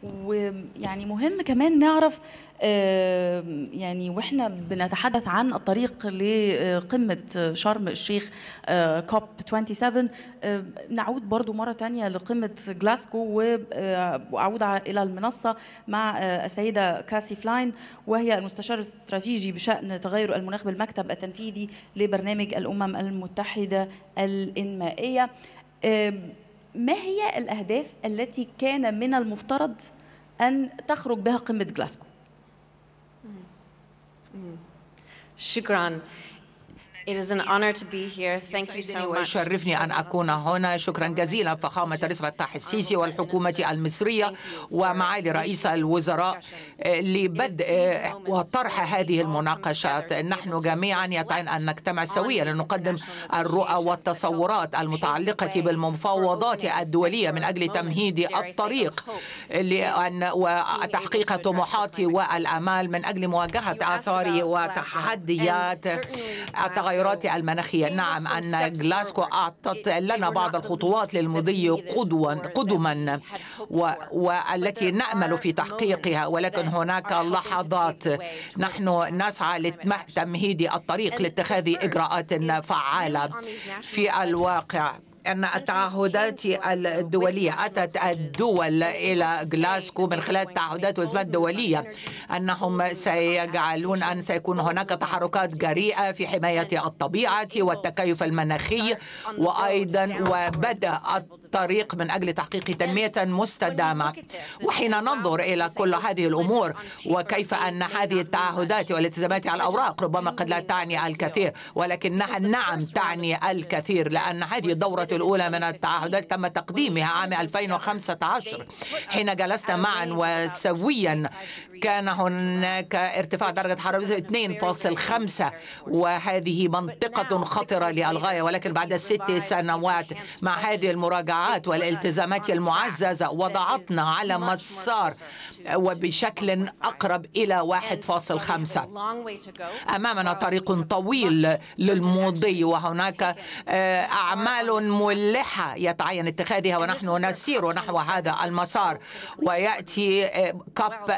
ويعني مهم كمان نعرف يعني واحنا بنتحدث عن الطريق لقمة شرم الشيخ كوب 27، نعود برضو مرة تانية لقمة جلاسكو، وأعود إلى المنصة مع السيدة كاسي فلاين، وهي المستشار الاستراتيجي بشأن تغير المناخ بالمكتب التنفيذي لبرنامج الأمم المتحدة الإنمائية. ما هي الأهداف التي كان من المفترض أن تخرج بها قمة جلاسكو؟ شكراً. It is an honor to be here. Thank you so much. ويشرفني أن أكون هنا. شكرا جزيلا فخامة الرئيس فتاح السيسي والحكومة المصرية ومعالي رئيس الوزراء لبدء وطرح هذه المناقشات. نحن جميعا يتعين أن نجتمع سويا لنقدم الرؤى والتصورات المتعلقة بالمفاوضات الدولية من أجل تمهيد الطريق وتحقيق طموحات والآمال من أجل مواجهة آثار وتحديات التغيرات المناخية. نعم أن جلاسكو أعطت لنا بعض الخطوات للمضي قدما والتي نأمل في تحقيقها، ولكن هناك لحظات نحن نسعى لتمهيد الطريق لاتخاذ إجراءات فعالة. في الواقع أن التعهدات الدولية أتت الدول إلى جلاسكو من خلال التعهدات والأزمات الدولية أنهم سيجعلون أن سيكون هناك تحركات جريئة في حماية الطبيعة والتكيف المناخي، وأيضا وبدأ الطريق من أجل تحقيق تنمية مستدامة. وحين ننظر إلى كل هذه الأمور وكيف أن هذه التعهدات والالتزامات على الأوراق ربما قد لا تعني الكثير، ولكنها نعم تعني الكثير، لأن هذه الدورة الأولى من التعهدات تم تقديمها عام 2015 حين جلسنا معا وسويا. كان هناك ارتفاع درجة حرارة 2.5 وهذه منطقة خطرة للغاية، ولكن بعد 6 سنوات مع هذه المراجعات والالتزامات المعززة وضعتنا على مسار وبشكل أقرب إلى 1.5. أمامنا طريق طويل للمضي وهناك أعمال ملحة يتعين اتخاذها ونحن نسير نحو هذا المسار. ويأتي كوب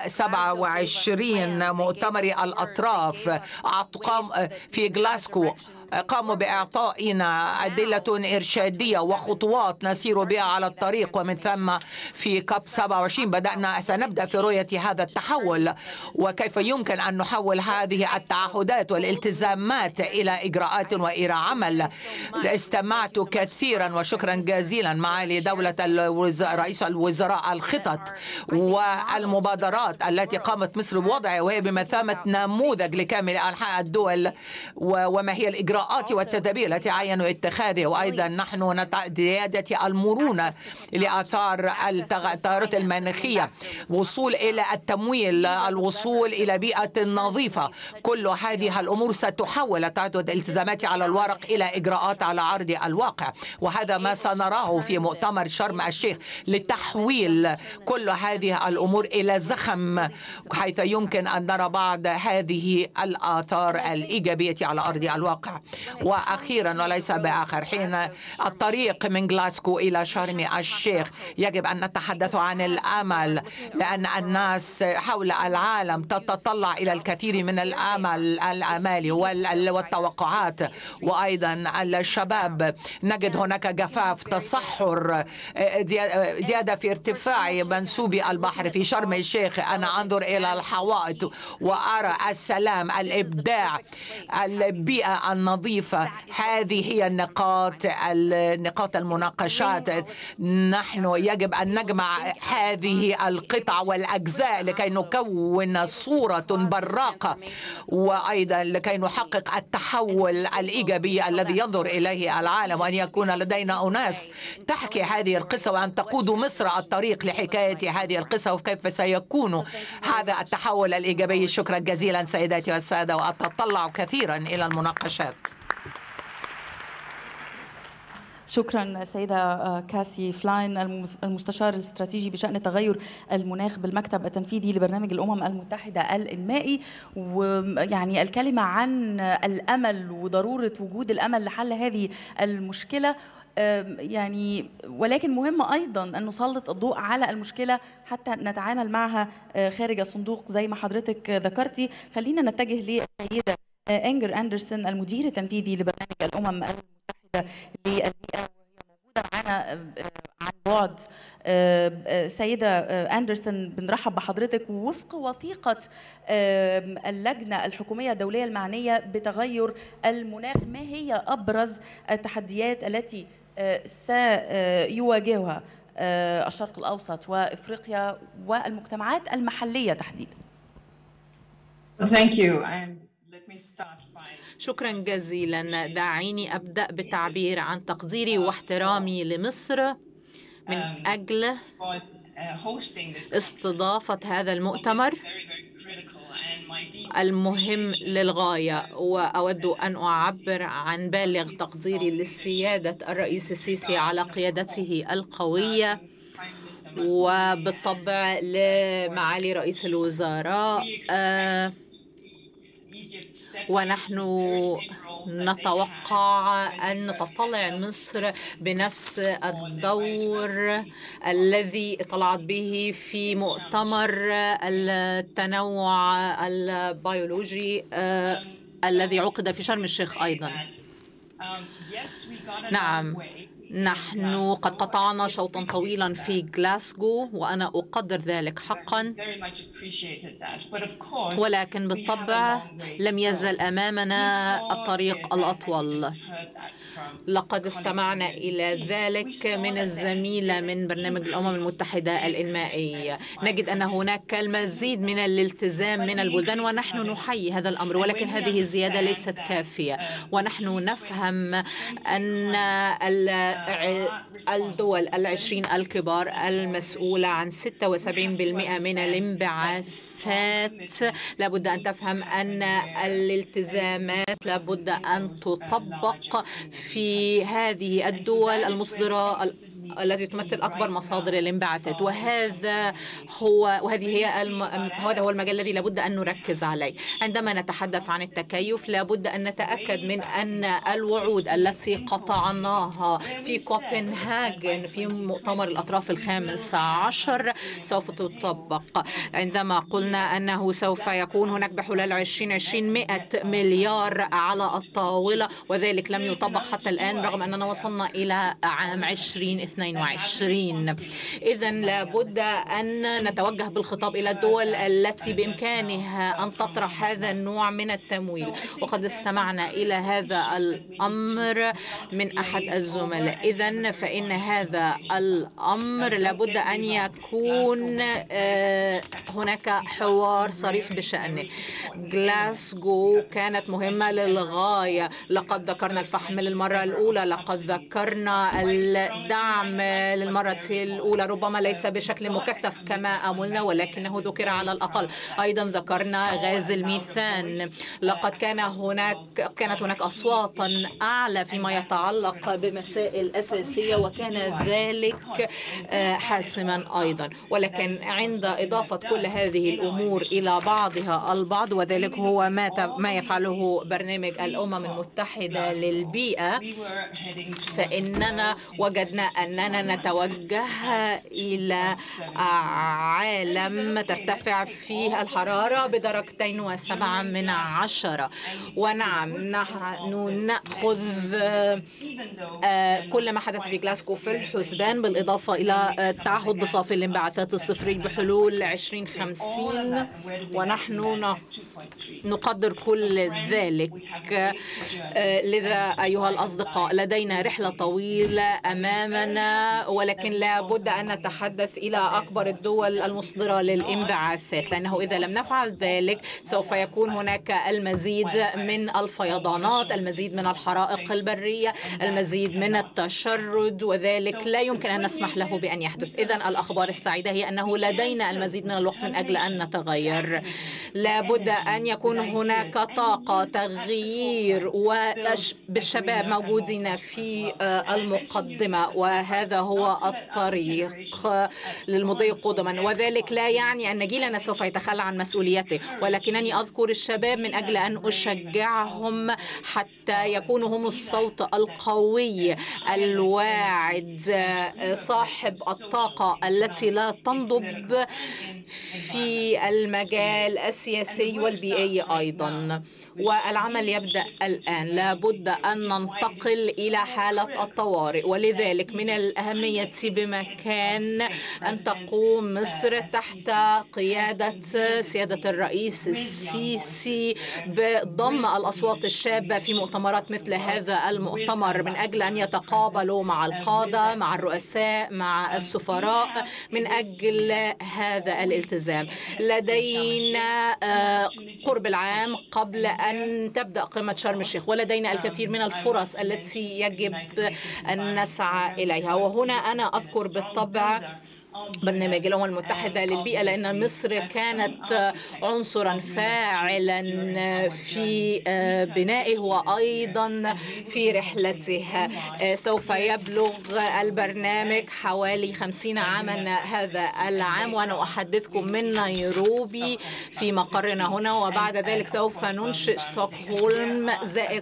27 مؤتمر الأطراف في جلاسكو قاموا بإعطائنا أدلة إرشادية وخطوات نسير بها على الطريق، ومن ثم في كوب 27 سنبدأ في رؤية هذا التحول وكيف يمكن أن نحول هذه التعهدات والالتزامات إلى إجراءات وإلى عمل. استمعت كثيرا وشكرا جزيلا معالي دولة رئيس الوزراء الخطط والمبادرات التي قامت مصر بوضعها، وهي بمثابة نموذج لكامل أنحاء الدول، وما هي الإجراءات والتدابير التي عينوا اتخاذها. وأيضا نحن زيادة المرونة لآثار التغيرات المناخية، وصول إلى التمويل، الوصول إلى بيئة نظيفة. كل هذه الأمور ستحول تعدد الالتزامات على الورق إلى إجراءات على أرض الواقع، وهذا ما سنراه في مؤتمر شرم الشيخ لتحويل كل هذه الأمور إلى زخم حيث يمكن أن نرى بعض هذه الآثار الإيجابية على أرض الواقع. وأخيرا وليس بآخر، حين الطريق من جلاسكو إلى شرم الشيخ يجب أن نتحدث عن الأمل، لأن الناس حول العالم تتطلع إلى الكثير من الآمال والتوقعات. وأيضا الشباب نجد هناك جفاف، تصحر، زيادة في ارتفاع منسوب البحر. في شرم الشيخ أنا أنظر إلى الحوائط وأرى السلام، الإبداع، البيئة النظيفة. هذه هي النقاط المناقشات. نحن يجب أن نجمع هذه القطع والأجزاء لكي نكون صورة براقة، وأيضا لكي نحقق التحول الإيجابي الذي ينظر إليه العالم، وأن يكون لدينا أناس تحكي هذه القصة وأن تقود مصر الطريق لحكاية هذه القصة وكيف سيكون هذا التحول الإيجابي. شكرا جزيلا سيداتي والسادة، وأتطلع كثيرا إلى المناقشات. شكرا سيدة كاسي فلاين، المستشار الاستراتيجي بشأن تغير المناخ بالمكتب التنفيذي لبرنامج الأمم المتحدة الإنمائي. ويعني الكلمة عن الأمل وضرورة وجود الأمل لحل هذه المشكلة يعني ولكن مهم أيضا أن نسلط الضوء على المشكلة حتى نتعامل معها خارج الصندوق زي ما حضرتك ذكرتي. خلينا نتجه للسيدة إنجر أندرسون، المدير التنفيذي لبرنامج الأمم المتحدة للبيئة، وهي موجودة معنا عن بعد. سيدة أندرسون، بنرحب بحضرتك. ووفق وثيقة اللجنة الحكومية الدولية المعنية بتغير المناخ، ما هي أبرز التحديات التي سيواجهها الشرق الأوسط وإفريقيا والمجتمعات المحلية تحديدا؟ Thank you. Let me start by شكرا جزيلا. دعيني أبدأ بالتعبير عن تقديري واحترامي لمصر من أجل استضافة هذا المؤتمر المهم للغاية، وأود أن أعبر عن بالغ تقديري لسيادة الرئيس السيسي على قيادته القوية، وبالطبع لمعالي رئيس الوزراء. ونحن نتوقع أن تطلع مصر بنفس الدور الذي طلعت به في مؤتمر التنوع البيولوجي الذي عقد في شرم الشيخ أيضا. نعم، نحن قد قطعنا شوطا طويلا في غلاسكو، وأنا أقدر ذلك حقا، ولكن بالطبع لم يزل أمامنا الطريق الأطول. لقد استمعنا إلى ذلك من الزميلة من برنامج الأمم المتحدة الإنمائي. نجد أن هناك المزيد من الالتزام من البلدان، ونحن نحيي هذا الأمر، ولكن هذه الزيادة ليست كافية. ونحن نفهم أن الدول 20 الكبار المسؤولة عن 76% من الانبعاثات لابد أن تفهم أن الالتزامات لابد أن تطبق في هذه الدول المصدرة التي تمثل أكبر مصادر الانبعاثات. وهذا هو المجال الذي لابد أن نركز عليه. عندما نتحدث عن التكيف لابد أن نتأكد من أن الوعود التي قطعناها في كوبنهاجن في مؤتمر الأطراف ال15 سوف تطبق. عندما قلنا أنه سوف يكون هناك بحلول 2020 100 مليار على الطاولة، وذلك لم يطبق حتى الآن رغم أننا وصلنا إلى عام 2022. إذن لابد أن نتوجه بالخطاب إلى الدول التي بإمكانها أن تطرح هذا النوع من التمويل. وقد استمعنا إلى هذا الأمر من أحد الزملاء. إذن فإن هذا الأمر لابد أن يكون هناك حوار صريح بشأنه. غلاسكو كانت مهمة للغاية. لقد ذكرنا الفحم للمرة الأولى، لقد ذكرنا الدعم للمرة الأولى، ربما ليس بشكل مكثف كما أملنا ولكنه ذكر على الأقل. أيضا ذكرنا غاز الميثان. لقد كانت هناك أصواتا أعلى فيما يتعلق بمسائل أساسية، وكان ذلك حاسما أيضا. ولكن عند إضافة كل هذه الأمور إلى بعضها البعض، وذلك هو ما يفعله برنامج الأمم المتحدة للبيئة، فإننا وجدنا أننا نتوجه إلى عالم ترتفع فيه الحرارة ب2.7. ونعم، نحن نأخذ كل ما حدث في غلاسكو في الحسبان، بالإضافة إلى التعهد بصافي الانبعاثات الصفري بحلول 2050، ونحن نقدر كل ذلك. لذا أيها الأصدقاء، لدينا رحلة طويلة أمامنا، ولكن لا بد أن نتحدث إلى أكبر الدول المصدرة للانبعاثات، لأنه إذا لم نفعل ذلك سوف يكون هناك المزيد من الفيضانات، المزيد من الحرائق البرية، المزيد من التشرد، وذلك لا يمكن أن نسمح له بأن يحدث. إذن الأخبار السعيدة هي أنه لدينا المزيد من الوقت من أجل أن نتغير. لا بد أن يكون هناك طاقة تغيير، وبالشباب موجودين في المقدمة، وهذا هو الطريق للمضي قدما. وذلك لا يعني أن جيلنا سوف يتخلى عن مسؤوليته، ولكنني أذكر الشباب من أجل أن أشجعهم حتى يكونوا هم الصوت القوي الواعد صاحب الطاقة التي لا تنضب في المجال السياسي والبيئي أيضا. والعمل يبدأ الآن. لابد أن ننتقل إلى حالة الطوارئ، ولذلك من الأهمية بمكان أن تقوم مصر تحت قيادة سيادة الرئيس السيسي بضم الأصوات الشابة في مؤتمرات مثل هذا المؤتمر، من أجل أن يتقابلوا مع القادة، مع الرؤساء، مع السفراء، من أجل هذا الالتزام. لدينا قرب العام قبل أن تبدأ قمة شرم الشيخ، ولدينا الكثير من الفرص التي يجب أن نسعى إليها. وهنا أنا أذكر بالطبع برنامج الأمم المتحدة للبيئة، لأن مصر كانت عنصرا فاعلا في بنائه وأيضا في رحلته. سوف يبلغ البرنامج حوالي 50 عاما هذا العام، وأنا أحدثكم من نيروبي في مقرنا هنا، وبعد ذلك سوف ننشئ ستوكهولم زائد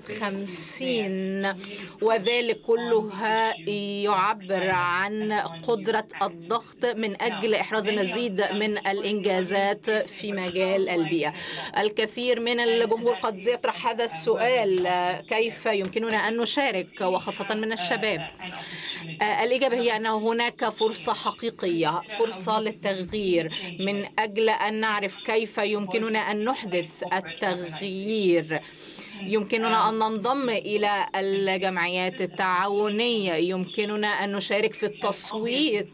50، وذلك كلها يعبر عن قدرة الضغط من أجل إحراز المزيد من الإنجازات في مجال البيئة. الكثير من الجمهور قد يطرح هذا السؤال: كيف يمكننا أن نشارك، وخاصة من الشباب؟ الإجابة هي أن هناك فرصة حقيقية، فرصة للتغيير، من أجل أن نعرف كيف يمكننا أن نحدث التغيير. يمكننا أن ننضم إلى الجمعيات التعاونية، يمكننا أن نشارك في التصويت،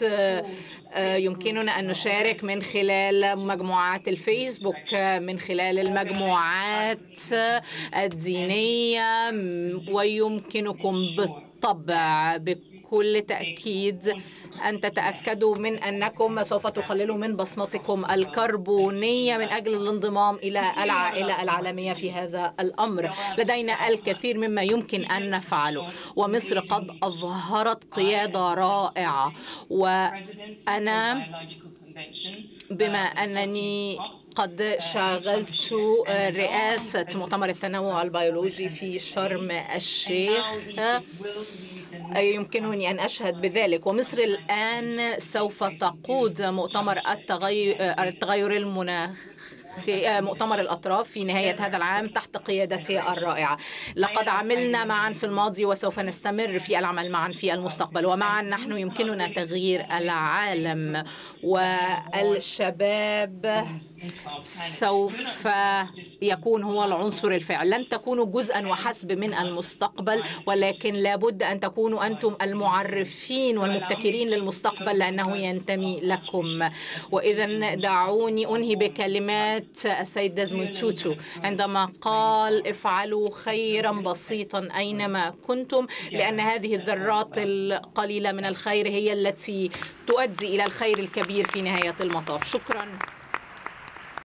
يمكننا أن نشارك من خلال مجموعات الفيسبوك، من خلال المجموعات الدينية، ويمكنكم بالطبع بكل تأكيد أن تتأكدوا من أنكم سوف تقللوا من بصمتكم الكربونية من أجل الانضمام إلى العائلة العالمية في هذا الأمر. لدينا الكثير مما يمكن أن نفعله، ومصر قد أظهرت قيادة رائعة. وأنا بما أنني قد شاغلت رئاسة مؤتمر التنوع البيولوجي في شرم الشيخ، يمكنني أن أشهد بذلك. ومصر الآن سوف تقود مؤتمر التغير المناخي، مؤتمر الأطراف في نهاية هذا العام تحت قيادتي الرائعة. لقد عملنا معا في الماضي وسوف نستمر في العمل معا في المستقبل، ومعا نحن يمكننا تغيير العالم. والشباب سوف يكون هو العنصر الفاعل. لن تكونوا جزءا وحسب من المستقبل، ولكن لابد أن تكونوا أنتم المعرفين والمبتكرين للمستقبل، لأنه ينتمي لكم. وإذا دعوني أنهي بكلمات السيد ديزموند توتو عندما قال: افعلوا خيرا بسيطا أينما كنتم، لأن هذه الذرات القليلة من الخير هي التي تؤدي إلى الخير الكبير في نهاية المطاف. شكرا.